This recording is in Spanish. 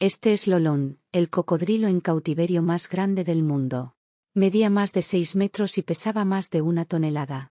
Este es Lolón, el cocodrilo en cautiverio más grande del mundo. Medía más de 6 metros y pesaba más de 1 tonelada.